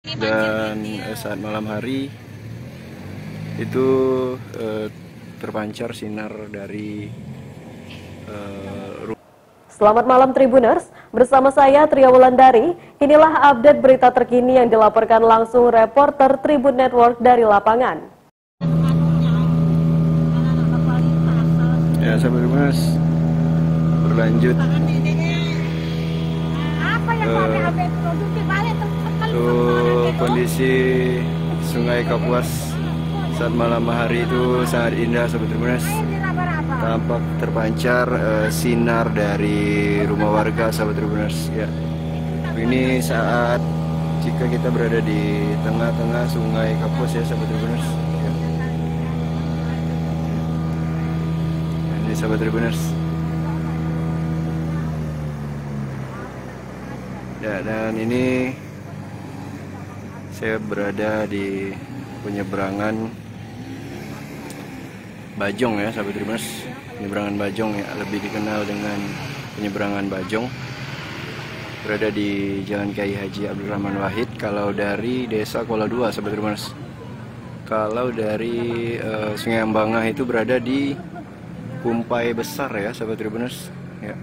Dan saat malam hari itu terpancar sinar dari Selamat malam Tribuners, bersama saya Tria Wulandari. Inilah update berita terkini yang dilaporkan langsung reporter Tribun Network dari lapangan. Ya, sahabat Tribuners, berlanjut kondisi Sungai Kapuas saat malam hari itu sangat indah, sahabat Tribuners. Tampak terpancar sinar dari rumah warga, sahabat Tribuners. Ya, ini saat jika kita berada di tengah-tengah Sungai Kapuas ya, sahabat Tribuners. Ya. Ini sahabat Tribuners. Ya, dan ini saya berada di penyeberangan Bajong ya, sahabat Tribuners. Penyeberangan Bajong ya, lebih dikenal dengan penyeberangan Bajong. Berada di Jalan Kiai Haji Abdul Rahman Wahid. Kalau dari Desa Kuala Dua, sahabat Tribuners. Kalau dari Sungai Ambangah itu berada di Kumpai Besar ya, sahabat Tribuners. Ya.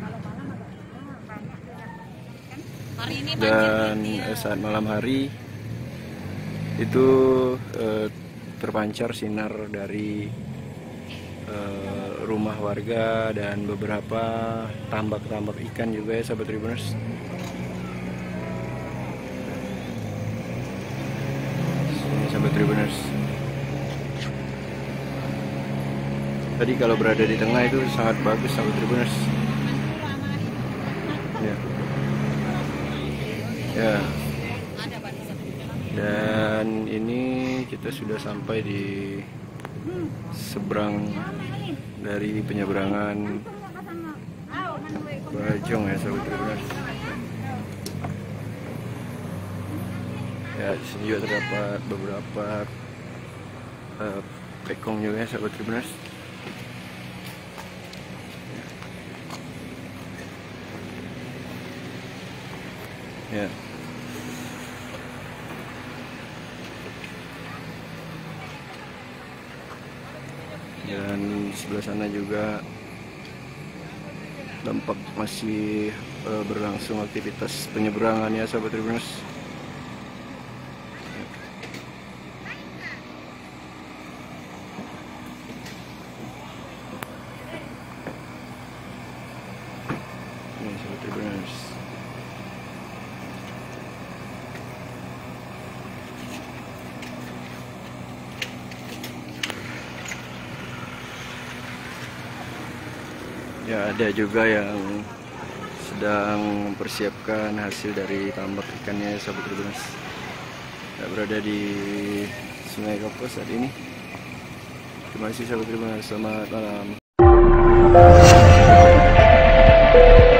Dan saat malam hari itu terpancar sinar dari rumah warga dan beberapa tambak-tambak ikan juga ya, sahabat Tribuners. Ini sahabat Tribuners. Tadi kalau berada di tengah itu sangat bagus, sahabat Tribuners. Ya. Ya. Dan ini kita sudah sampai di seberang dari penyeberangan Bajong ya, sahabat Tribuners. Ya, di sini juga terdapat beberapa pekong juga ya, sahabat Tribuners. Ya. Dan sebelah sana juga tampak masih berlangsung aktivitas penyeberangan ya, sahabat Tribuners. Ini sahabat Tribuners. Ya, ada juga yang sedang mempersiapkan hasil dari tambak ikannya, sahabat Tribuners. Ya, berada di Sungai Kapuas saat ini. Terima kasih, sahabat Tribuners. Selamat malam.